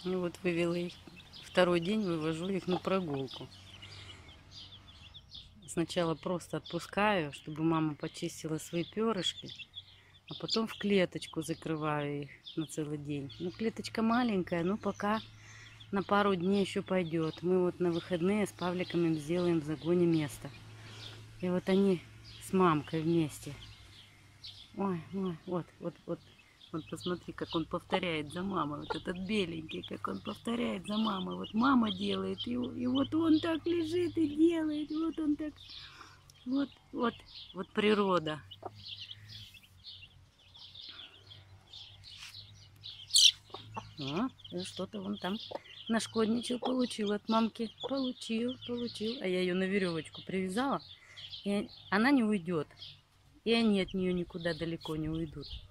И вот вывела их. Второй день вывожу их на прогулку. Сначала просто отпускаю, чтобы мама почистила свои перышки, а потом в клеточку закрываю их на целый день. Ну, клеточка маленькая, но пока на пару дней еще пойдет. Мы вот на выходные с Павликом им сделаем в загоне место. И вот они с мамкой вместе. Ой, ой, вот посмотри, как он повторяет за мамой. Вот этот беленький, как он повторяет за мамой. Вот мама делает, и вот он так лежит и делает. Вот он так. Вот природа. Что-то он там нашкодничал, получил от мамки. Получил. А я ее на веревочку привязала. И она не уйдет. И они от нее никуда далеко не уйдут.